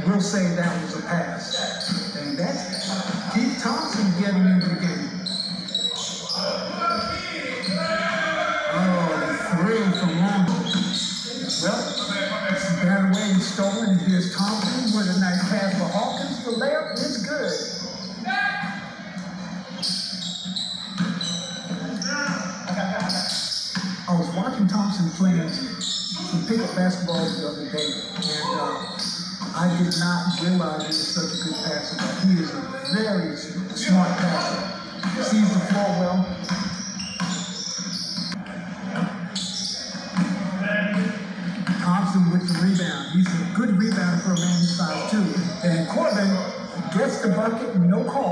we'll say that was a pass. And that's Keith Thompson getting into the game. Oh, the thrill from long. Well, it's batted away and stolen. And here's Thompson with a nice pass for Hawkins. The layup is good. I was watching Thompson playing some pickup basketball the other day, and I did not realize he was such a good passer. But he is a very smart passer. Sees the floor well. Thompson with the rebound. He's a good rebounder for a man his size too. And Corbin gets the bucket, no call.